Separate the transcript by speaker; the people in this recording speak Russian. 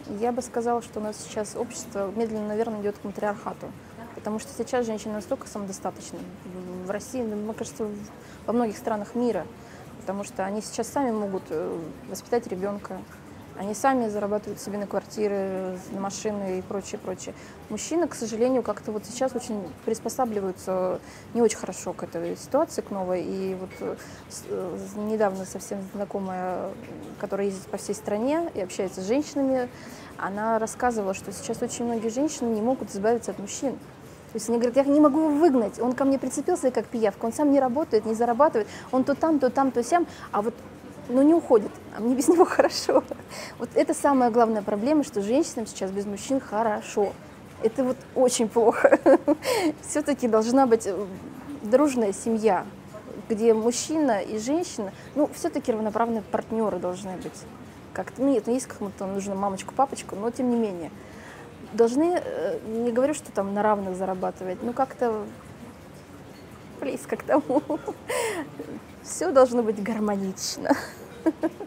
Speaker 1: Я бы сказала, что у нас сейчас общество медленно, наверное, идет к матриархату. Потому что сейчас женщины настолько самодостаточны. В России, ну, мне кажется, во многих странах мира. Потому что они сейчас сами могут воспитать ребенка. Они сами зарабатывают себе на квартиры, на машины и прочее, прочее. Мужчины, к сожалению, как-то вот сейчас очень приспосабливаются не очень хорошо к этой ситуации, к новой. И вот недавно совсем знакомая, которая ездит по всей стране и общается с женщинами, она рассказывала, что сейчас очень многие женщины не могут избавиться от мужчин. То есть они говорят, я не могу его выгнать, он ко мне прицепился как пиявка, он сам не работает, не зарабатывает, он то там, то сям, а вот но не уходит, а мне без него хорошо. Вот это самая главная проблема, что женщинам сейчас без мужчин хорошо. Это вот очень плохо. Все-таки должна быть дружная семья, где мужчина и женщина, ну, все-таки равноправные партнеры должны быть. Как-то, ну, нет, ну, есть кому-то нужно мамочку, папочку, но тем не менее. Должны, не говорю, что там на равных зарабатывать, но как-то близко к тому. Все должно быть гармонично.